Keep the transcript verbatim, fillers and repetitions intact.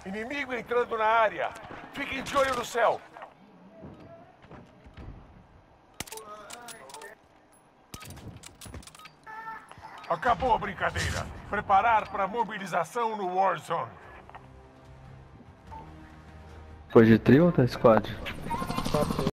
Inimigo entrando na área. Fiquem de olho no céu. Acabou a brincadeira. Preparar para mobilização no Warzone. Foi de trio ou tá squad?